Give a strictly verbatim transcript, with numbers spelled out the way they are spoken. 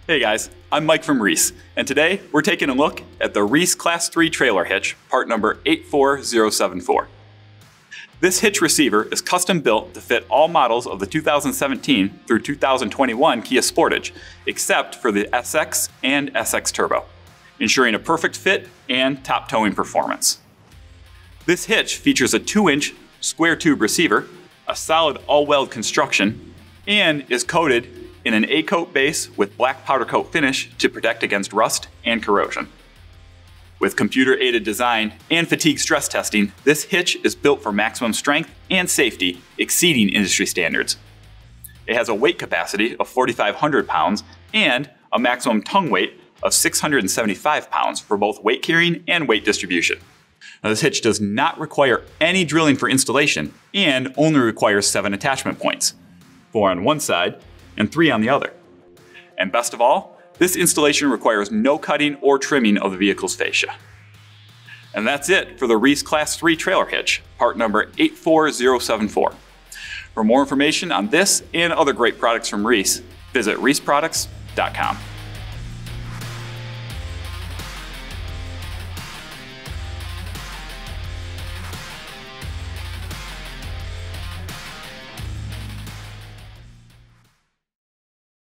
Hey guys, I'm Mike from Reese, and today we're taking a look at the Reese Class three trailer hitch, part number eight four zero seven four. This hitch receiver is custom built to fit all models of the two thousand seventeen through two thousand twenty-one Kia Sportage, except for the S X and S X Turbo, ensuring a perfect fit and top towing performance. This hitch features a two inch square tube receiver, a solid all-weld construction, and is coated in an A-coat base with black powder coat finish to protect against rust and corrosion. With computer-aided design and fatigue stress testing, this hitch is built for maximum strength and safety, exceeding industry standards. It has a weight capacity of forty-five hundred pounds and a maximum tongue weight of six hundred seventy-five pounds for both weight carrying and weight distribution. Now, this hitch does not require any drilling for installation and only requires seven attachment points, four on one side and three on the other. And best of all, this installation requires no cutting or trimming of the vehicle's fascia. And that's it for the Reese Class three trailer hitch, part number eight four zero seven four. For more information on this and other great products from Reese, visit reese products dot com.